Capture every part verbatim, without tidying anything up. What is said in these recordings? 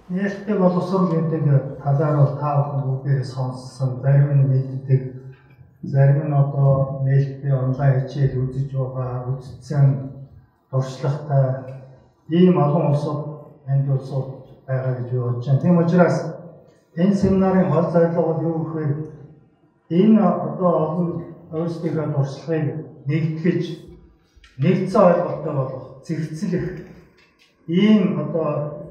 Нээлттэй боловсрол гэдэг талаар бол та бүхэн бүгдээрээ сонссон. Зарим нь мэддэг, зарим нь одоо нээлттэй онлайн хичээл үзэж байгаа, үзсэн туршлагатай ийм олон улсууд энд улсууд байгаа гэж бодож байна. Тийм учраас энэ семинарын гол зорилго бол юу гэхээр энэ одоо олон өөрсдийнхөө туршлагыг нэгтгэж нэгдсэн ойлголттой болох, зэгцлэх ийм одоо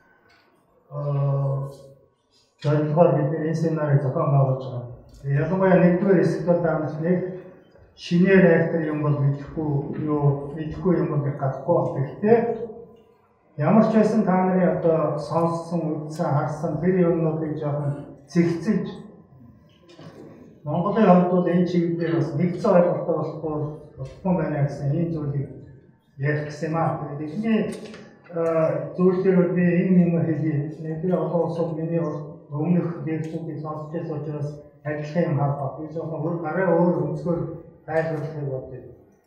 зорилгоор бид энэ семинарыг зохион байгуулж байгаа. Ялангуяа нэгдүгээр хэсэгт бол даанч нэг шинээр актер юм бол мэдэхгүй юу мэдэхгүй юм бол гарахгүй байна. Гэхдээ ямар ч байсан та нарын одоо сонссон, үзсэн, харсан тэр юмнуудыг жоохон зэгцэж Монголын хувьд бол энэ чиглэлээр бас нэгдсэн ойлголттой болохгүй болохгүй байна гэсэн ийм зүйлийг ярих гэсэн юм аа. Тэгээд эхний зүйлээр би энэ юм хэлье. Нэгдүгээр олон улсууд миний өмнөх лекцүүдийг сонсч байсан учраас адилхан юм харах. Би жоохон арай өөр өнцгөр тайлбарлахыг бодъё.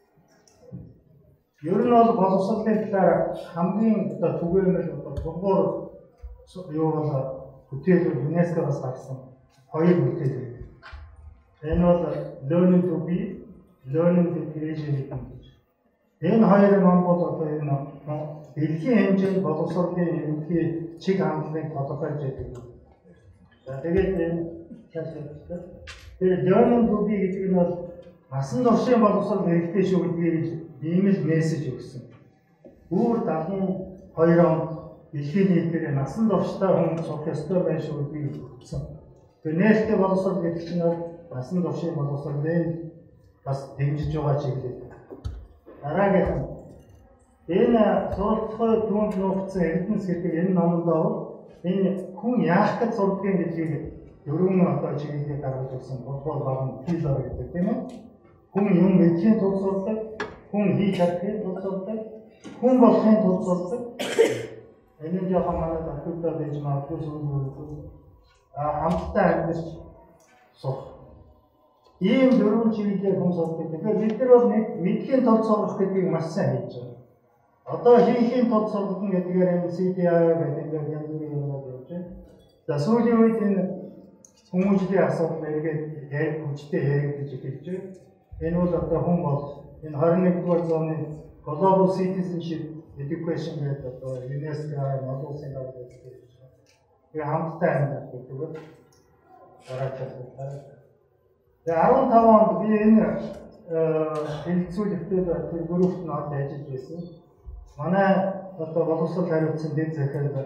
Ер нь бол боловсролын талаар хамгийн одоо түгээмэл одоо дугаар юу бол бүтээлүүд ЮНЕСКО-оос гарсан хоёр бүтээл. Энэ бол learning to be, learning to create гэдэг. Энэ хоёр ном бол одоо энэ дэлхийн хэмжээнд боловсролын ерөнхий чиг хандлагыг тодорхойлж байдаг. За тэгээд энэ хэлсэн. Тэр learning to be гэдэг нь бол насан туршийн боловсрол хэрэгтэй шүү гэдгийг ийм л мессеж өгсөн. Бүр дадлан хоёр он дэлхийн нийтээр насан туршдаа хүн сурах ёстой байх шүү гэдгийг өгсөн. Тэр нээлттэй боловсрол гэдэг чинь насан туршийн боловсролын бас дэмжиж байгаа чиглэл. Дараагийн энэ суралцахыг түүнд нуугдсан эрдэнэс гэдэг энэ номонд бол энэ хүн яах гэж сурдгийг гэдгийг дөрвөн одоо чиглэлээр гаргаж өгсөн. Бодгоор багын филор гэдэг тийм ээ. Хүн юм мэдхийн тулд сурдаг, хүн хийж чадахын тулд сурдаг, хүн болохын тулд сурдаг. Энэ жоохон манай доктортой байж магадгүй сүлжээ а хамтдаа амьдарч сурах. Ийм дөрвөн чиглэлээр хүн сурдаг. Тэгэхээр бид нар бол мэдхийн тулд сурах гэдгийг маш сайн хийж байгаа. Одоо хийхийн тулд сурах гэдгээр энэ си ди ай гэдэг янз бүрийн юмнууд явж байна. За сүүлийн үед энэ хүмүүжлийн асуудал эргээд ярих хүчтэй яригдж эхэлж байна. Энэ бол одоо хүн бол энэ двадцать нэгдүгээр зууны Global Citizenship Education гэдэг одоо ЮНЕСКО-ийн олон улсын дарга гэж байна. Тэгээ хамтдаа амьдарч байдаг. Дараагийн Тэгээ арван таван онд би энэ хэлцүүлэгтээ тэр группт нь орж ажиллаж байсан. Манай одоо боловсрол хариуцсан дэд захирал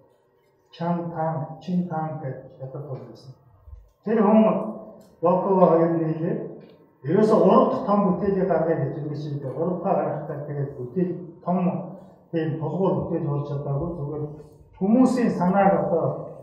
Чан Тан, Чин Тан гэдэг ятад болсон. Тэр хүн Боко хоёр нийлээ. Ерөөсө гурав дахь том бүтээлийг гаргая гэж байгаа шиг гурав дахь гаргахтаа тэгээд бүтээл том тийм толгуур бүтээл болж чадаагүй зүгээр хүмүүсийн санааг одоо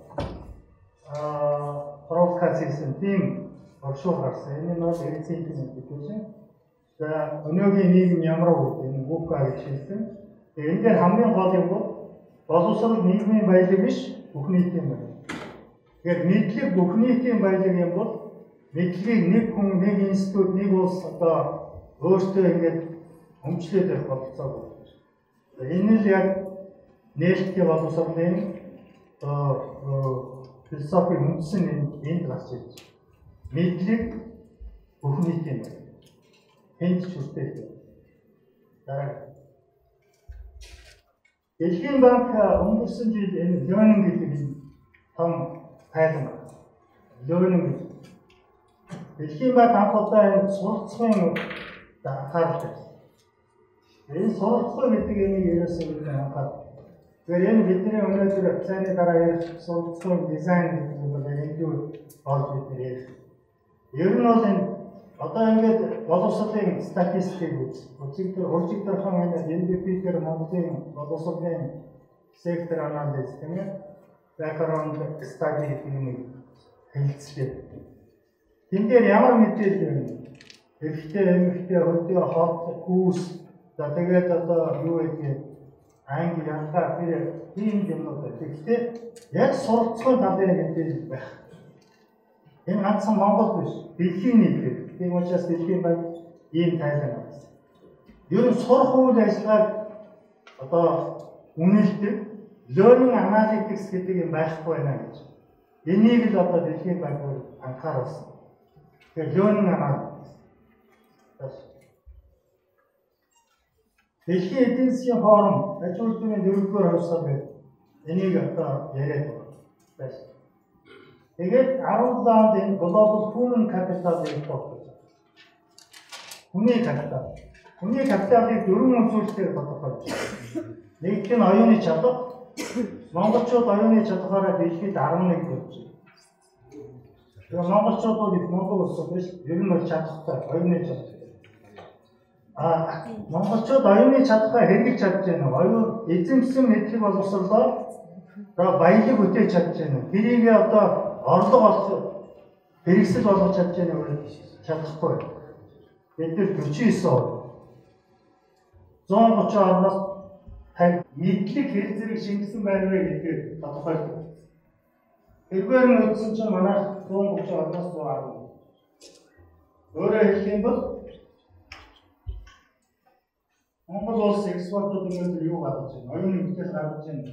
аа провокац хийсэн тийм оршуу гарсан. Энэ нь бол эцэг гэдэг юм. За өнөөгийн нийгэм ямар вэ? Энэ ВУКА гэж хэлсэн. Тэгээ энэ дээр хамгийн гол юм бол боловсрол нийгмийн баялаг биш, бүх нийтийн баялаг. Тэгэхээр мэдлэг бүх нийтийн баялаг юм бол мэдлэгийг нэг хүн, нэг институт, нэг улс одоо өөртөө ингэж өмчлөөд байх болцоо болж байна. Энэ л яг нээлттэй боловсролын одоо философи үндсэн энд гарч ирж байна. Мэдлэг бүх нийтийн баялаг. Энд ч үстэй. Дараа Дэлхийн банк өнгөрсөн жил энэ learning гэдэг том тайлбар байна. Learning Дэлхийн банк анх удаа энэ суралцахын анхаарал тавьсан. Энэ суралцах гэдэг энийг ерөөсөө бид анхаарал. Тэгэхээр энэ бидний өнөөдөр цааны дараа ярих суралцахын дизайн гэдэг нь бол энэ юу болж бид ярих. Ер нь бол энэ одоо ингээд боловсролын статистикийг үз. Өчигдөр хурцигдэрхэн энэ эн дэ пи-гээр Монголын боловсролын сектор анализ тийм ээ. Background study гэдэг юм хэлцлээ. Тэн дээр ямар мэдээлэл вэ? Эрэгтэй, эмэгтэй, хөдөө, хот, хүүс, за тэгээд одоо юу гэдэг англи, янтаа тэр тийм юмнууд байна. Гэхдээ яг суралцахын талын мэдээлэл байх. Энэ ганцхан Монгол биш, дэлхийн нийтлэг. Тийм учраас дэлхийн банк ийм тайлбар авсан. Ер нь сурах үйл ажиллагааг одоо үнэлдэг, learning analytics гэдэг юм байхгүй байна гэж. Энийг л одоо дэлхийн банк анхааруулсан. Тэгэхээр learning analytics. Дэлхийн эдийн засгийн форум аж үйлдвэрийн дөрөвдүгээр хувьсгал гэдэг энийг одоо яриад байна. Тэгээд арван онд энэ Global Human Capital гэж байна. Хүний капитал. Хүний капиталыг дөрвөн үзүүлэлтээр тодорхойлж байна. Нэгт нь оюуны чадвар. Монголчууд оюуны чадвараараа дэлхийд арван нэг болж байна. Тэгээд монголчууд бол их Монгол улс биш, ер нь бол чадвартай оюуны чадвар. А монголчууд оюуны чадвараа хэрэгжиж чадж байна. Оюун эзэмсэн мэдлэг боловсруулаад одоо баялаг үтээж чадж байна. Тэрийг одоо орлого олох хэрэгсэл болгож чадж байна уу? Чадахгүй. Бид нэр forty-nine зуун гучин орноос тань мэдлэг хэл зэрэг шингэсэн байна вэ гэдгээр тодорхойлдог. Тэргээр нь үзсэн чинь манай зуун гучин орноос one ten. Өөрөөр хэлэх юм бол Монгол улс экспортод өнөөдөр юу гаргаж байна? Оюуны бүтээл гаргаж байна.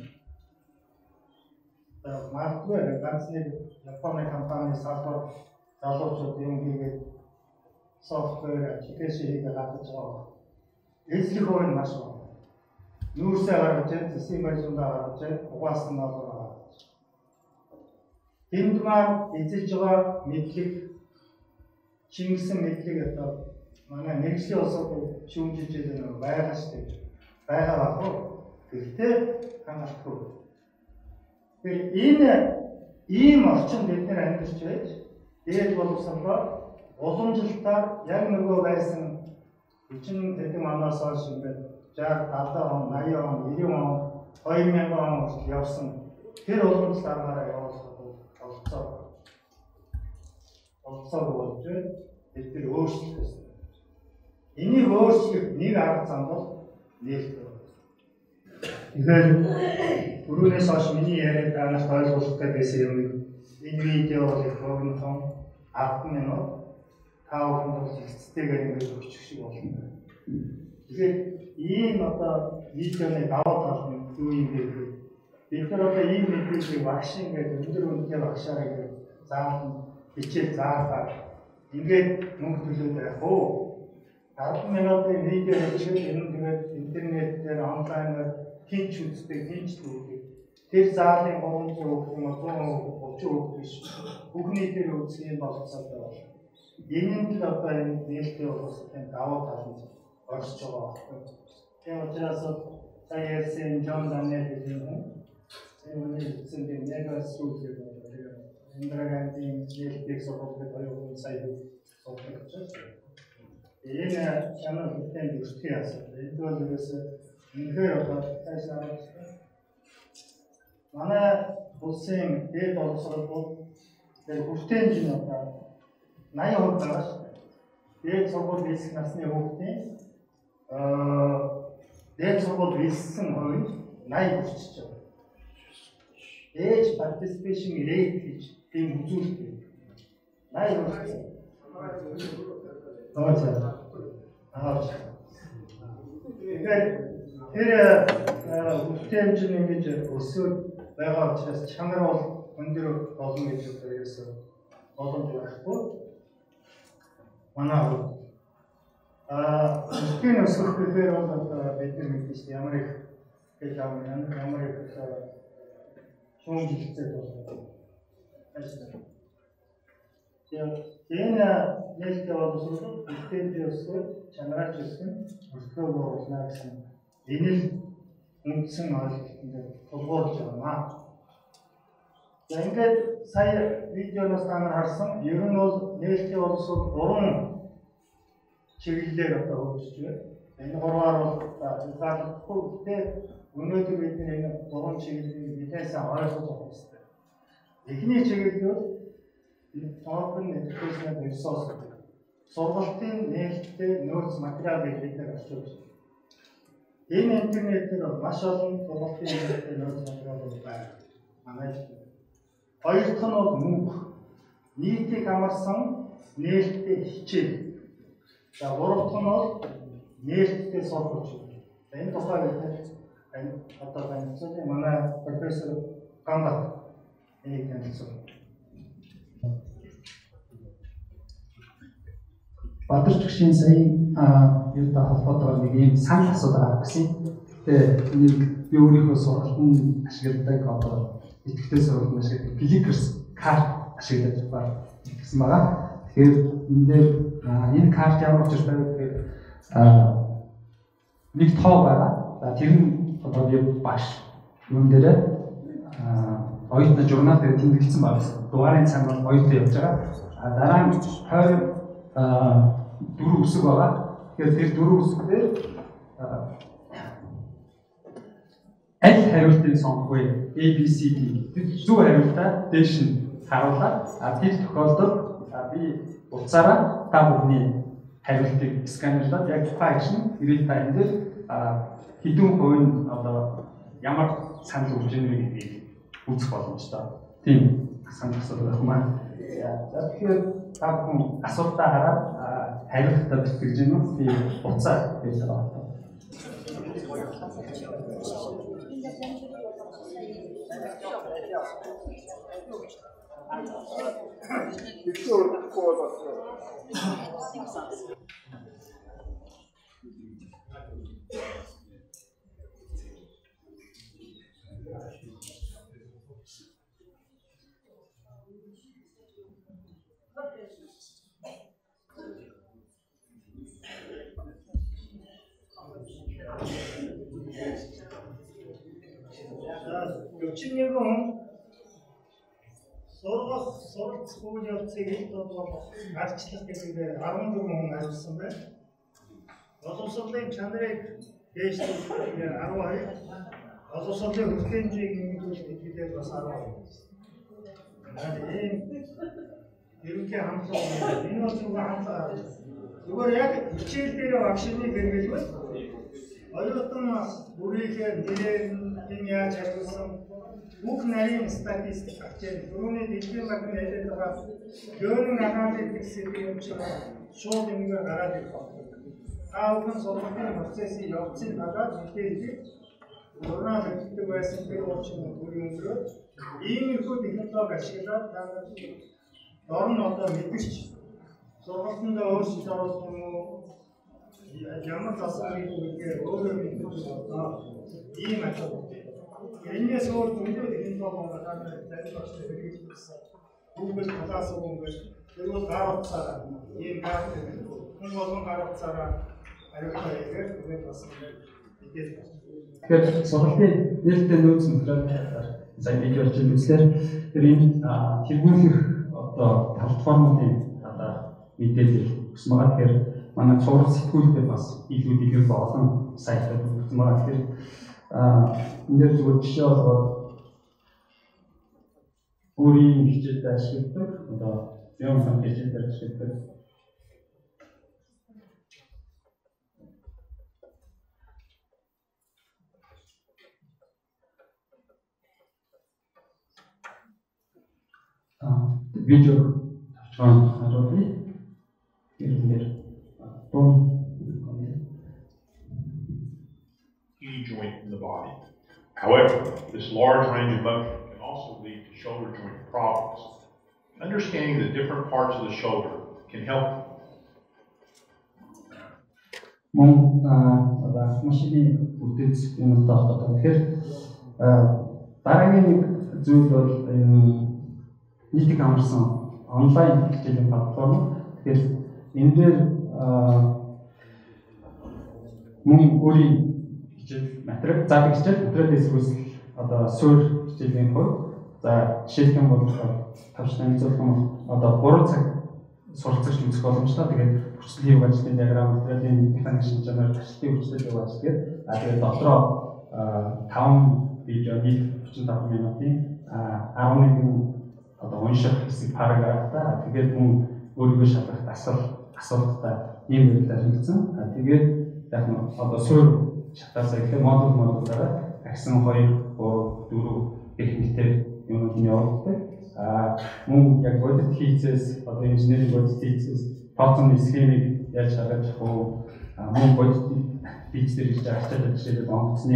Магадгүй ганц нэг Японы компани салбар залуучууд юм хийгээд софтвер аппликейшн хийгээд гаргаж байгаа. Эзлэх хувь нь маш бага. Нүүрсээ гаргаж байна, систем баримтаа гаргаж байна, угаасан нь байгаа. Энд маань эзэлж байгаа мэдлэг, шингэсэн мэдлэг одоо манай мэргэжлийн улсууд шүүмжилж байгаа байгаа шүү дээ. Байгаа баг уу? Гэхдээ хангалтгүй. Тэр энэ ийм орчинд бид нэр амьдарч байж, дээд боловсролоор уламжлалтаар яг нөгөө байсан хүчин тэтгэн манаас хойш ингээд sixty, seventy, eighty он, ninety он, two thousand он хүртэл явсан. Тэр уламжлалт аргаараа явуулах болцоо. Болцоо болж бид тэр өөрчлөлт хийсэн. Энийг өөрчлөх нэг арга зам бол нээлт. Тэгэхээр түрүүнээс хойш миний яриад танаас ойлгуулахтай байсан юм. Энэ видео бол их богинохон ten минут тав минут хэсэгтэйгээр ингэж өгчих шиг болно. Тэгэхээр ийм одоо видеоны даваа тал нь юу юм бэ гэхээр бид нар одоо ийм мэдээллийг багшин гэдэг өндөр үнэтэй багшаараа гэж заална хичээл заалаа. Ингээд мөнгө төлөөд байх уу? ten минутын видео хийчихвэл энэ тэгээд интернет дээр онлайнаар хинч үздэг, хинч дүүдэг. Тэр заалын three hundred юм уу one thirty биш. Бүхний дээр үзэх юм болцоотой байна. Энэ нь одоо энэ нээлттэй боловсролын даваа талд орж байгаа байна. Тэгээ учраас сая ярьсан Джон Даниэл гэдэг юм. Энэ үсэн дээр мега сүүлээ байна. Индира Гандийн нээлтийг сургалтад оюун сая сургалтад. Энэ чанар бүтээн бүртгэх асуулт. Энэ бол ерөөсөө үнэхээр одоо цаашаа манай улсын дээд боловсрол бол тэр хүртээн чинь одоо ninety percent байгаа шүү дээ. Дээд сургууль хийх насны хүүхдийн аа дээд сургууль хийсэн хувь ninety хүрчихэж байгаа. Age participation rate гэж тийм үзүүлэлт ninety хүрчихсэн. Аа за. Аа. Тэгэхээр тэр хүртээн чинь ингэж өсөж байгаа учраас чанар бол өндөр болно гэж ерөөсөө боломж байхгүй. Манай аа энэ өсөх гэхээр бол бид нар мэдээж ямар их гэж ямар их шүүн жилтэй болно. Энэ нээлттэй боловсрол бүтээл өсгөх, чанараач өсгөх, өртгөө бууруулна гэсэн энэ л үндсэн ойлголтод тулгуурлаж байна. За ингээд сая видеоноос та нар харсан ер нь бол нээлттэй боловсрол гурван чиглэлээр одоо хөгжиж байна. Энэ гурваар бол заалахгүй гэхдээ өнөөдөр бид энэ гурван чиглэлийг бидээс ойлгож авах хэрэгтэй. Эхний чиглэл бол Open Educational Resource гэдэг. Сургалтын нээлттэй нөөц материал гэж бид нар орчуулж байна. Энэ интернетээр маш олон сургалтын нээлттэй нөөц материал байна. Манай хоёр дахь нь бол MOOC. Нийтийг хамарсан нээлттэй хичээл. За гурав дахь нь бол нээлттэй сургууль. Энэ тухай бид одоо танилцуулъя. Манай профессор Гамбат энийг танилцуулъя. Бадарч гүшийн саяын юутай холбоотойгоор нэг юм санал асуулт гаргасан. Гэтэ нэг би өөрийнхөө сургалтанд ашигладаг одоо идэвхтэй сургалтанд ашигладаг Glickers card ашиглаж байгаа гэсэн байгаа. Тэгэхээр энэ дээр энэ карт ямар учиртай вэ гэхээр нэг тоо байгаа. Тэр нь одоо би багш юун дээр оюутны журнал дээр тэмдэглэсэн байна. Дугаарын цаг бол оюутан явж байгаа. Дараа нь хоёр дөрөв үсэг байгаа. Тэгэхээр тэр дөрөв үсэг дээр аль хариултыг сонгох вэ? A B C D. Зөв хариултаа дээш нь харуулаад тэр тохиолдолд би утсаараа та бүхний хариултыг сканерлаад яг тухайн агшин real time дээр хэдэн хувийн одоо ямар санал өгч ийнэ гэдгийг үзэх боломжтой. Тийм санал асуулт байх маань. Тэгэхээр та бүхэн асуултаа хараад хариултаа бэлтгэж гэнэ үү? Би утсаар хийж байгаа. 육십 년 후 сургууль суралцах үйл явцыг одоо арчлах гэдэг арван дөрвөн хүн ажилласан байна. Боловсролын чанарыг дээшлүүлэх арван хоёр, боловсролын хүртээмжийг нэмэгдүүлэх гэдэг бас арван хоёр. Энэ ерөнхий хамтлага энэ бол зөвхөн хамтлага. Зүгээр яг хичээл дээр багшны хэрэглэл оюутан бүрийнхээ нэрээр яаж хариулсан бүх нарийн статистик авчээ. Түрүүний дэлхийн банкны хэлээд байгаа learning analytics-ийн юм чинь шууд ингээд гараад ирэх байна. Та бүхэн сургуулийн процессын явцыг хагаад мэдээлэл журнал өгдөг байсан тэр учраас бүрийн өнгөрөөд иймэрхүү технологи ашиглаад та дор нь одоо мэдэрч сургалтандаа өөрчлөлт оруулах юм уу? Ямар тасалбар хийх өөрөө мэддэг байна. Ийм ажил. Энэс өөр зөндөө технологи байгаа зарим багштай хэрэгжүүлсэн. Google талаас өнгөж тэрүүл гар утсаараа ийм гар хүн болгон гар утсаараа аюултай хийгээд тэгээд бас мэдээлэл байна. Тэгэхээр сургалтын нээлттэй нөөц материал сайн бий болж байгаа үзлэр тэр энэ тэргүүлэх одоо платформуудын одоо мэдээлэл өгсөн байгаа. Тэгэхээр манай цуврал сэтгүүлдээ бас илүү дэлгэр болсон сайтууд өгсөн байгаа. Тэгэхээр энэ дээр зүгээр жишээ болгоод өөрийн хичээлд ашигладаг одоо зэм сан хичээлд ашигладаг видео тавчхан харуулъя. Тэрээр key joint in the body. However, this large range of motion can also lead to shoulder joint problems. Understanding the different parts of the shoulder can help. Мөн одоо машины үтээс юм таах тэгэхээр дараагийн нэг зүйл бол нийтийг амарсан онлайн хичээлийн платформ. Тэгэхээр энэ дээр мөн өөрийн хичээл материал заадаг хичээл материал эсвүүсэл одоо суурь хичээлийн хувьд за жишээлх юм бол тавч танилцуулсан одоо гурван цаг суралцагч үзэх боломжтой. Тэгээд хүчлэлийн үг ажлын диаграм, материалын механик шинж чанар, хүчлэлийн хүчлэл үг ажил гэдэг. А тэгээд дотроо таван видео нэг орчим таван минутын арван нэгэн одоо унших хэсэг параграфтай. Тэгээд мөн өөрийгөө шалгах асуулт асуулттай ийм байдлаар хийгдсэн. Тэгээд яг нь одоо суурь шатаасаа гэхээр модуль модулаараа агсан хоёр, гурав, дөрөв гэх мэтээр юмуд нь явагддаг. А мөн яг бодит хийцээс одоо инженерийн бодит хийцээс тооцооны схемийг яаж харгаж авах вэ? Мөн бодит бич дээр хийж арчаад жишээлбэл онгоцны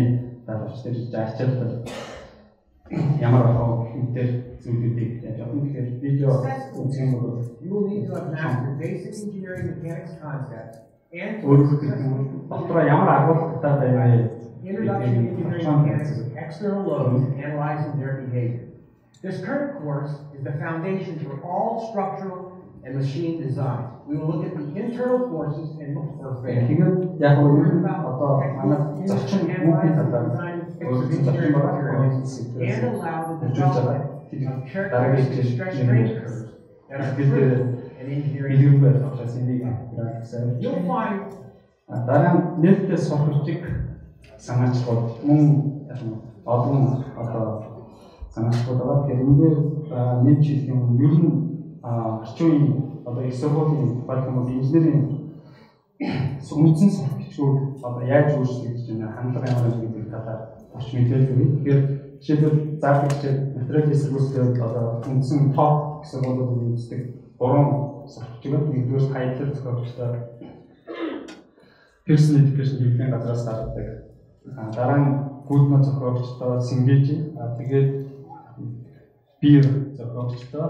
дараач дээр ачаалтал ямар авах мэдээ зүйлүүдийг яаж авах тэгэхээр видео үзэх юм бол You will need to have mastered basic engineering mechanics concepts and дотроо ямар агуулгатай байна introduction to engineering mechanics, external loads, and analyzing their behavior. This current course is the foundation for all structural and machine design. We will look at the internal forces and look for failure. тэгээд яг нь одоо манай зочин бүхий талаар өөрсдийн зочин байгууллагын And allow the development of characteristic stress strain curves that are critical in engineering. You'll find дараа нь нээлттэй сургалтыг санаачлагууд мөн олон одоо санаачлагууд байгаа. Тэгэхээр энэ дээр нэмж хэлэх юм ер нь орчин үеийн одоо их сургуулийн тухайлбал бол инженерийн үндсэн сургалтчууд одоо яаж өөрчлөгдөж байна, хандлага ямар байна гэдэг талаар орч мэдээлэл өгье. Тэгэхээр жишээлбэл заах хичээл материал эсэргүүцэл одоо үндсэн топ гэсэн сургуулиуд үздэг гурван сургалтчууд нэгдүгээр хайдлал зохиогчтой personal education хэлний газраас гаргадаг. Дараа нь гүйдмэ зохиогчтой Сингэж, тэгээд бир зохиогчтой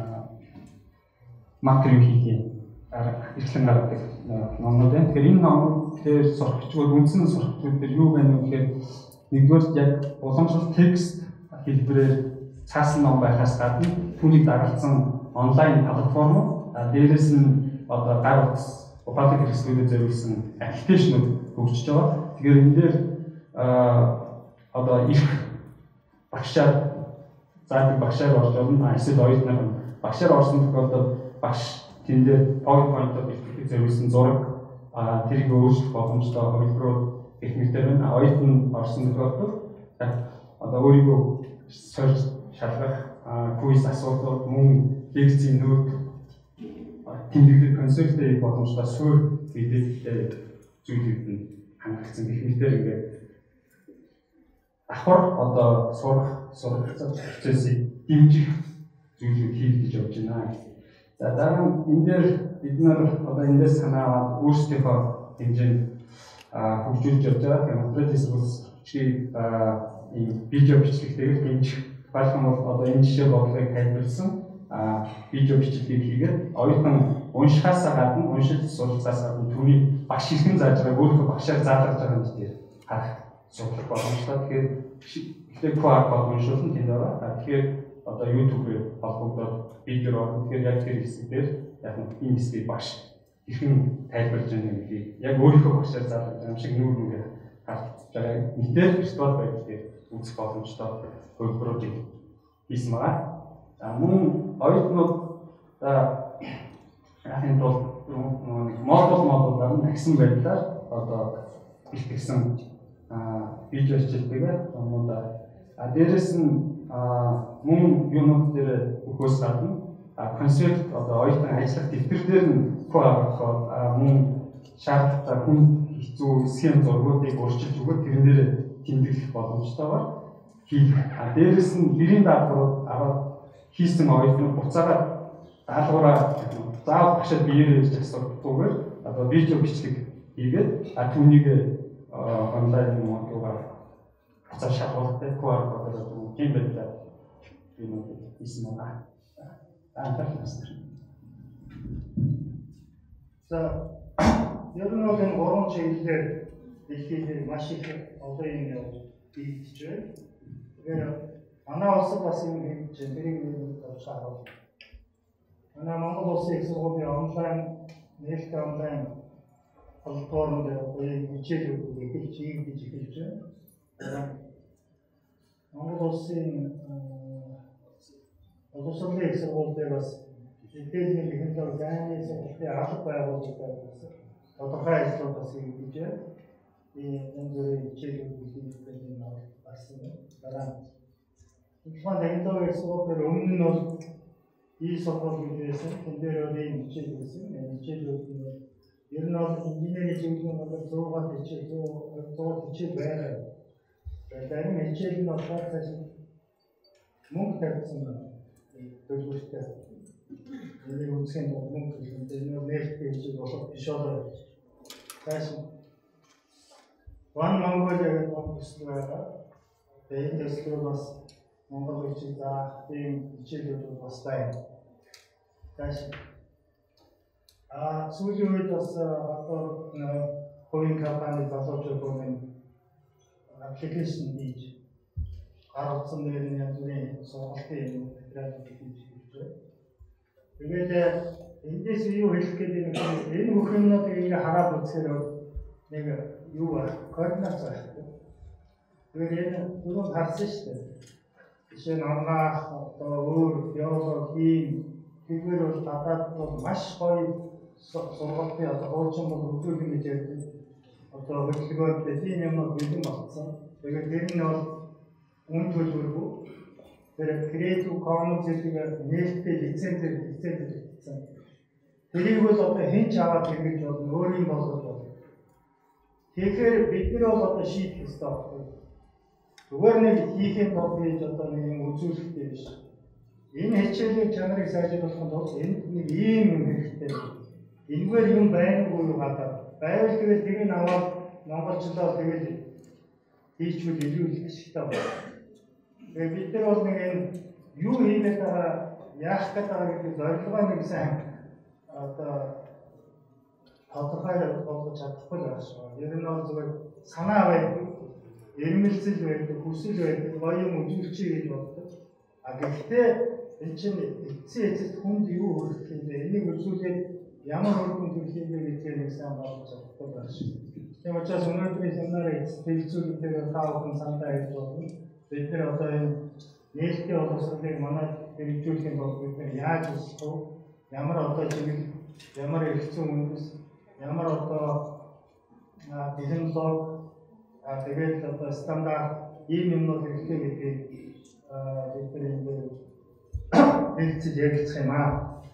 макрохийн арга эрхлэн гаргадаг номнууд байна. Тэгэхээр энэ номууд дээр сурагчдууд үндсэн сурагчдууд дээр юу байна вэ гэхээр нэгдүгээр яг уламжлалт текст хэлбэрээр цаасан ном байхаас гадна түүнийг даргалцсан онлайн платформ, дээрээс нь одоо гар утас ухаалаг хэрэгслүүдэд зориулсан аппликейшнүүд хөгжиж байгаа. Тэгэхээр энэ дээр одоо их багшаар заадаг багшаар орж болно. Эсвэл оюутнаар багшаар орсон тохиолдолд багш тэн дээр PowerPoint-оор бэлтгэж зориулсан зураг тэрийг өөрчлөх боломжтой хувилбарууд гэх мэтээр байна. Оюутан орсон тохиолдолд одоо өөрийгөө сорж шалгах квиз асуултууд мөн лекцийн нөт тэмдэглэл консульттэй боломжтой суурь мэдээлэлтэй зүйлүүд нь хангагдсан гэх мэтээр ингээд давхар одоо сурах сурах процессыг дэмжих зүйлүүд хийгдэж явж байна. За дараа нь энэ дээр бид нар одоо эндээс санаа аваад өөрсдийнхөө хэмжээнд хөгжүүлж явж байгаа. Тэгэхээр материал эсэргүүцлийг ийм видео бичлэгтэйгээр дэмжих байлхан бол одоо энэ жишээ бодлогыг тайлбарласан видео бичлэгийг хийгээд оюутан уншихаасаа гадна уншиж суралцахаас гадна түүний багш хэрхэн зааж байгааг өөрийнхөө багшаар заалгаж байгаа юм дээр харах судлах боломжтой. Тэгэхээр ихтэй ку ар код уншуулсан тэнд байгаа. Тэгэхээр одоо YouTube-ээр холбогдоод видео орно. Тэгэхээр яг тэр хэсгээр яг энэ хэсгийг багш хэрхэн тайлбарлаж байгаа юм гэдгийг яг өөрийнхөө багшаар заалгаж байгаа юм шиг нүүр нүгээр харж байгаа. Мэдээ виртуал байдал дээр үзэх боломжтой хөлбөрүүдийг хийсэн байгаа. За мөн оюутнууд яахын тулд модул модулаар нь агсан байдлаар одоо бэлтгэсэн видео хичээлтэйгээр юмудаа дээрээс нь мөн юунууд дээр өгөхөөс гадна концепт одоо оюутан ажиллах дэвтэр дээр нь хуваалцах мөн шаардлагатай хүн хэцүү схем зургуудыг өөрчилж өгөх тэрнээр тэмдэглэх боломжтойгоор хийх. Дээрээс нь гэрийн даалгаврууд аваад хийсэн оюутнууд буцаагаад даалгавраа заавал багшаа биеэр ирж асуудаггүйгээр одоо видео бичлэг хийгээд түүнийг онлайн модулаар буцаа шалгуулдаг ку ар кодоор тийм байдлаар юм хийсэн байна. За ер нь бол энэ гурван чиглэлээр дэлхийд маш их олон юм хийгдэж байна. Тэгэхээр манай улсад бас юм хийж байна. Тэрийг нэг тавчаа. Манай Монгол улсын их сургуулийн онлайн нээлттэй онлайн платформ дээр хичээлүүд эхэлж хийж эхэлж байна. Монгол улсын боловсролын их сургууль дээр бас мэдээллийн технологи зайны сургуулийн алба байгууллагууд бас тодорхой ажлууд бас хийж байна. Энэ энэ хичээлүүд хийж байгаа нь бас дараа Информац технологи их сургууль дээр өмнө нь бол ий сургууль гэсэн энэ дээр бол ийм хичээл хийсэн. Энэ хичээлүүд нь ер нь бол инженерийн чиглэлийн болоод зураг хичээл зураг хичээл байгаа. Зарим хичээл нь болохоор цааш мөнгө тавьсан байна. Төлөвлөлтөд энэ үсгийн мөнгө төлөвлөлт энэ нээлттэй хичээл болох биш болоо. Цааш One Mongolia гэдэг төсөл байгаа. Тэгээд энэ төслүүд бас Монгол хичээл заах тийм хичээлүүд бас байна. Тааш а сүүлийн үед бас одоо хувийн компани залуучууд нэг аппликейшн хийж гар утсан дээр нь янз бүрийн сургалтын материалууд хийж өгч. Тэгээд эндээс юу хэлэх гээд юм бэ? Энэ бүх юмнуудыг ингээ хараад үзэхээр нэг юу ба координат заах. Тэгээд энэ түрүү харсан шүү дээ. Жишээ нь ангаах одоо өөр биологи тэгвэр бол гадаад бол маш гоё сургалтын одоо хуучин бол үзүүлэн гэж ярьдаг. Одоо хөдөлгөөнд тийм юмнууд бэлэн болсон. Тэгээд тэр нь бол үн төлбөргүй. Тэр Creative Commons гэдэг нээлттэй лицензээр лицензээр хийсэн. Тэрийг бол одоо хэн ч аваад хэрэгж болно, өөрийн болгож болно. Тэгэхээр бид нар бол одоо шийдэх ёстой байна. Зүгээр нэг хийхин тул хийж одоо нэг юм үзүүлэхтэй биш. Энэ хичээлийн чанарыг сайжруулахын тулд энд нэг ийм юм хэрэгтэй. Энэгээр юм байнгүй юу гадаа. Байвал тэгэл тэрийг аваад монголчлоо тэгэл хийчвэл илүү ашигтай байна. Тэгээд бид нар бол нэг энэ юу хийгээд байгаа, яах гээд байгаа гэдэг зорилгоо нэг сайн одоо тодорхой болгож чадахгүй байх шүү. Ер нь бол зүгээр санаа байдаг, эрмэлзэл байдаг, хүсэл байдаг, гоё юм үзүүлчихье гэж боддог. А гэхдээ энэ чинь эцсийн эцэст хүнд юу хүрэх юм бэ? Энийг үзүүлээд ямар үр дүн төрөх юм бэ гэдгийг нэг сайн бодож чадахгүй байх шүү. Тийм учраас өнөөдрийн семинарын хэлцүүлэгтээр та бүхэн сандаа хийж байна. Бид нар одоо энэ нээлттэй боловсролыг манай хэрэгжүүлэхийн тулд бид нар яаж хийх вэ? Ямар одоо чиглэл, ямар хэрэгцээ үндэс, ямар одоо технологи, а тэгээд одоо стандарт ийм юмнууд хэрэгтэй гэдгийг бид нар энэ хэлцэж ярилцах юм аа.